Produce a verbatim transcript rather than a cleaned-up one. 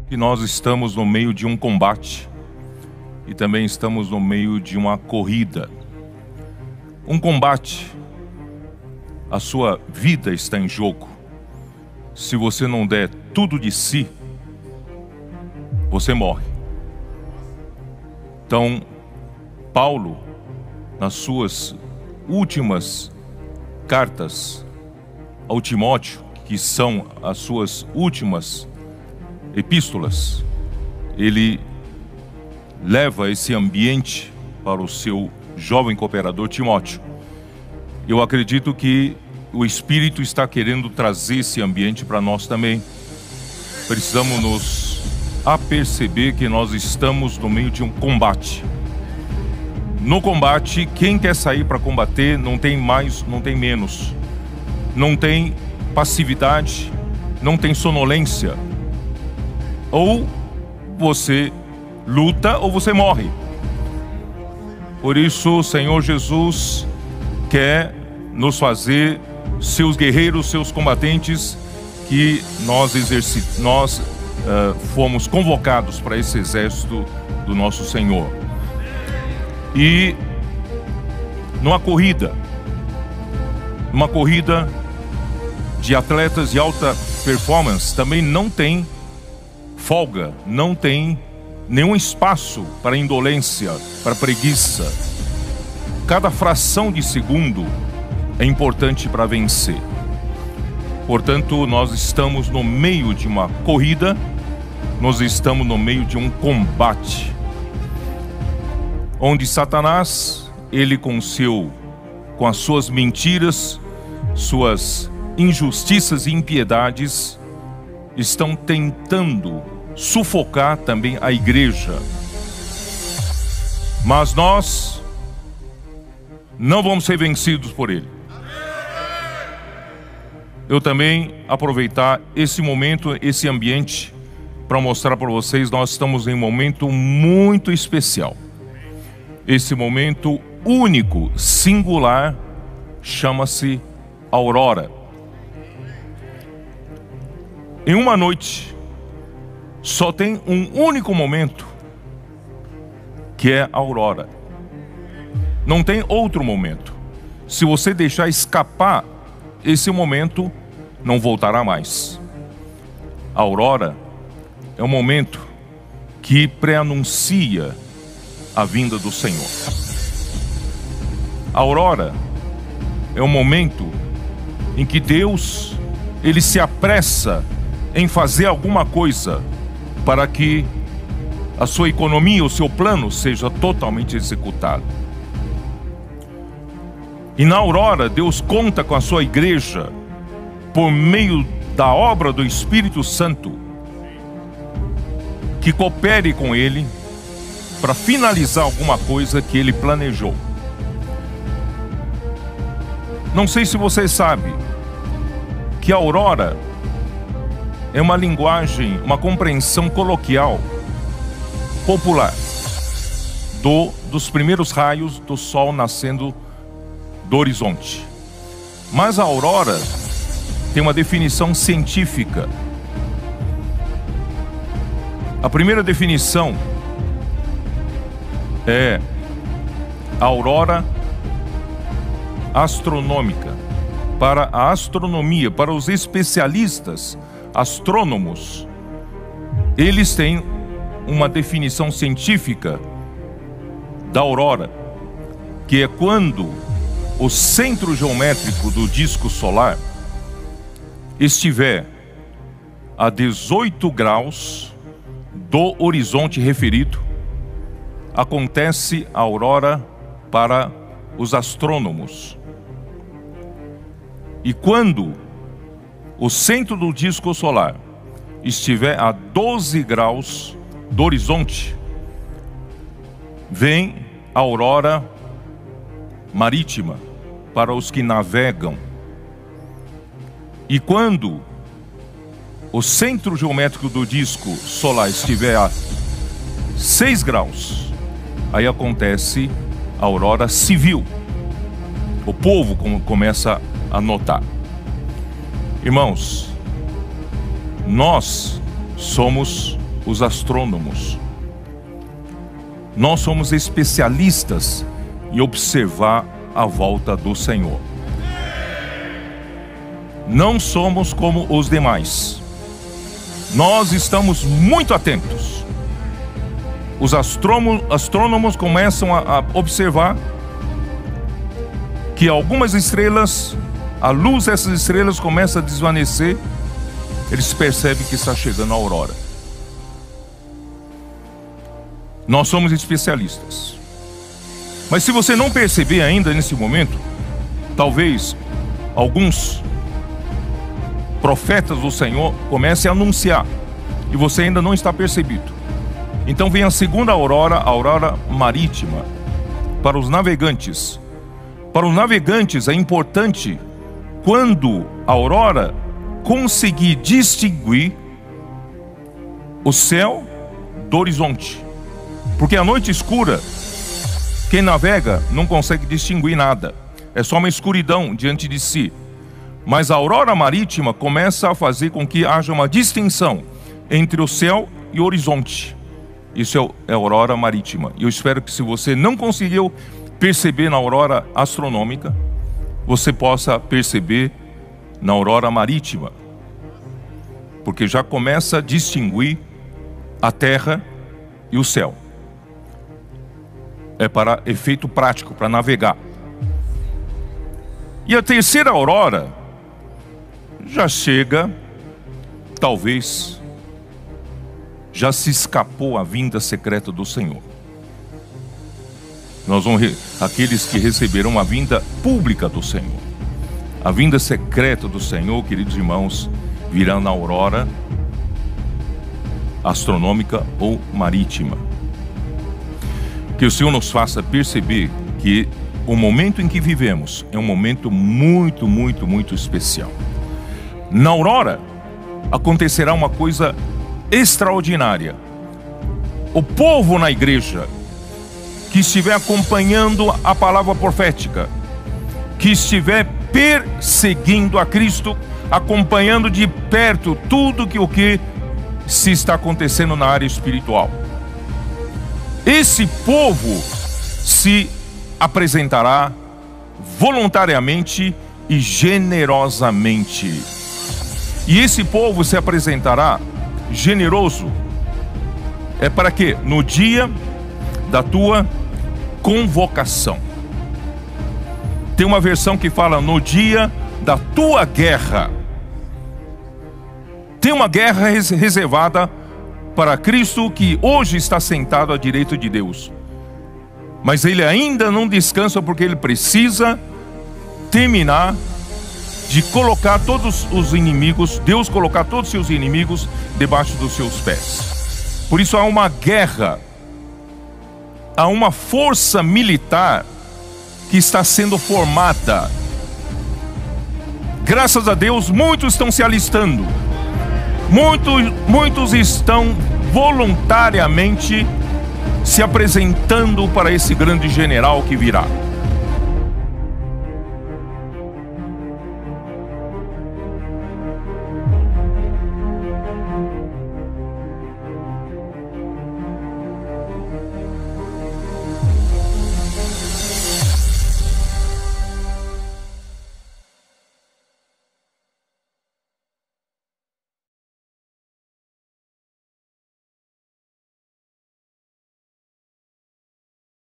que nós estamos no meio de um combate e também estamos no meio de uma corrida. Um combate, a sua vida está em jogo. Se você não der tudo de si, você morre. Então, Paulo, nas suas últimas cartas ao Timóteo, que são as suas últimas epístolas, ele leva esse ambiente para o seu jovem cooperador Timóteo. Eu acredito que o Espírito está querendo trazer esse ambiente para nós também. Precisamos nos aperceber que nós estamos no meio de um combate. No combate, quem quer sair para combater não tem mais, não tem menos. Não tem passividade, não tem sonolência. Ou você luta ou você morre. Por isso o Senhor Jesus quer nos fazer seus guerreiros, seus combatentes, que nós, exerci nós uh, fomos convocados para esse exército do nosso Senhor. E numa corrida, numa corrida de atletas de alta performance, também não tem folga, não tem nenhum espaço para indolência, para preguiça. Cada fração de segundo é importante para vencer. Portanto, nós estamos no meio de uma corrida, nós estamos no meio de um combate, onde Satanás, ele com seu, com as suas mentiras, suas injustiças e impiedades, estão tentando sufocar também a igreja. Mas nós não vamos ser vencidos por ele. Eu também aproveitar esse momento, esse ambiente, para mostrar para vocês, nós estamos em um momento muito especial. Esse momento único, singular, chama-se Aurora. Em uma noite, só tem um único momento, que é a aurora. Não tem outro momento. Se você deixar escapar esse momento, não voltará mais. A aurora é um momento que pré-anuncia a vinda do Senhor. A aurora é um momento em que Deus, ele se apressa em fazer alguma coisa para que a sua economia, o seu plano seja totalmente executado. E na aurora, Deus conta com a sua igreja por meio da obra do Espírito Santo, que coopere com ele para finalizar alguma coisa que ele planejou. Não sei se você sabe que a aurora é uma linguagem, uma compreensão coloquial, popular, do, dos primeiros raios do sol nascendo do horizonte. Mas a aurora tem uma definição científica. A primeira definição é a aurora astronômica. Para a astronomia, para os especialistas astrônomos, eles têm uma definição científica da aurora, que é quando o centro geométrico do disco solar estiver a dezoito graus do horizonte referido, acontece a aurora para os astrônomos. E quando o centro do disco solar estiver a doze graus do horizonte, vem a aurora marítima para os que navegam. E quando o centro geométrico do disco solar estiver a seis graus, aí acontece a aurora civil. O povo começa a notar. Irmãos, nós somos os astrônomos. Nós somos especialistas em observar a volta do Senhor. Não somos como os demais. Nós estamos muito atentos. Os astrônomos, astrônomos começam a, a observar que algumas estrelas, a luz dessas estrelas começa a desvanecer. Eles percebem que está chegando a aurora. Nós somos especialistas. Mas se você não perceber ainda nesse momento, talvez alguns profetas do Senhor comecem a anunciar e você ainda não está percebido. Então vem a segunda aurora, a aurora marítima, para os navegantes. Para os navegantes é importante quando a aurora conseguir distinguir o céu do horizonte. Porque a noite escura, quem navega não consegue distinguir nada. É só uma escuridão diante de si. Mas a aurora marítima começa a fazer com que haja uma distinção entre o céu e o horizonte. Isso é a aurora marítima. E eu espero que, se você não conseguiu perceber na aurora astronômica, você possa perceber na aurora marítima. Porque já começa a distinguir a terra e o céu. É para efeito prático, para navegar. E a terceira aurora já chega, talvez já se escapou a vinda secreta do Senhor. Nós vamos aqueles que receberão a vinda pública do Senhor. A vinda secreta do Senhor, queridos irmãos, virá na aurora astronômica ou marítima. Que o Senhor nos faça perceber que o momento em que vivemos é um momento muito, muito, muito especial. Na aurora acontecerá uma coisa extraordinária. O povo na igreja que estiver acompanhando a palavra profética, que estiver perseguindo a Cristo, acompanhando de perto tudo que o que se está acontecendo na área espiritual, esse povo se apresentará voluntariamente e generosamente. E esse povo se apresentará generoso. É para quê? No dia da tua convocação. Tem uma versão que fala no dia da tua guerra. Tem uma guerra reservada para Cristo, que hoje está sentado à direita de Deus. Mas ele ainda não descansa, porque ele precisa terminar de colocar todos os inimigos, Deus colocar todos os seus inimigos debaixo dos seus pés. Por isso há uma guerra, há uma força militar que está sendo formada. Graças a Deus, muitos estão se alistando. Muitos, muitos estão voluntariamente se apresentando para esse grande general que virá.